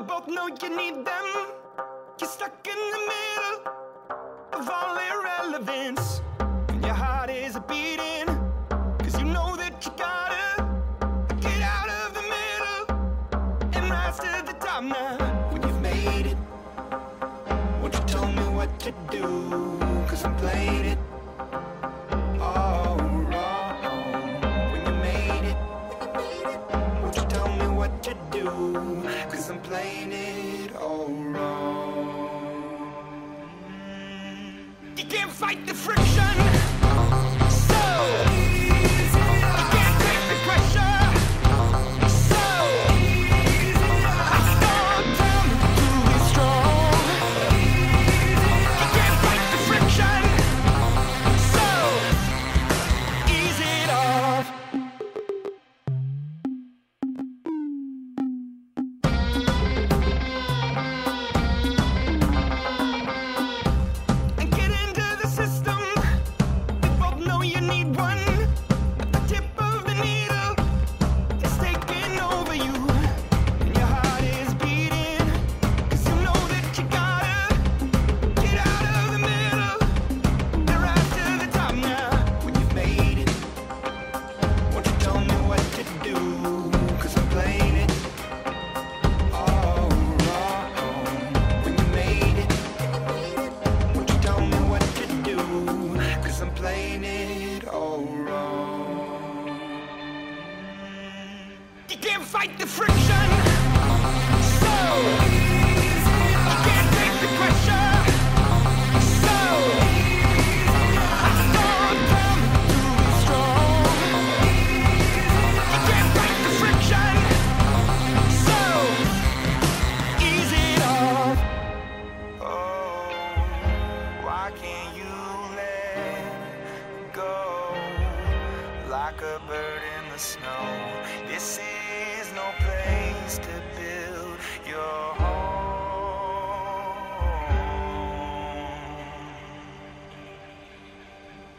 both know you need them. You're stuck in the middle of all irrelevance, and your heart is beating, 'cause you know that you gotta get out of the middle and rise to the top now. When you've made it, won't you tell me what to do? 'Cause I'm playing it all wrong. When you made it, won't you tell me what to do? 'Cause I'm playing it all wrong. You can't fight the friction, so you can't take the pressure, so I don't tell me to be strong. You can't fight the friction, so ease it off. And get into the system. We both know you need one. The tip of the needle is taking over you, and your heart is beating, 'cause you know that you gotta get out of the middle and rise to the top now. When you've made it, won't you tell me what to do? 'Cause I'm playing it all wrong. When you made it, won't you tell me what to do? 'Cause I'm playing it all wrong. You can't fight the friction, so you can't take the pressure, so I don't tell me to be strong. You can't fight the friction, so ease it off. Oh, why can't you let go like a bird in the snow? This is no place to build your home.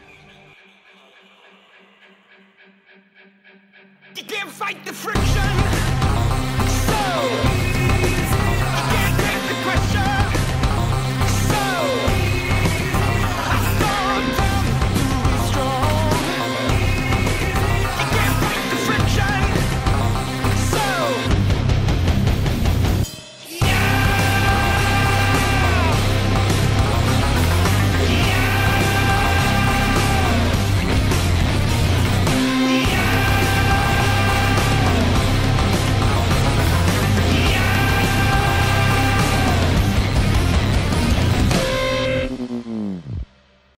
You can't fight the friction,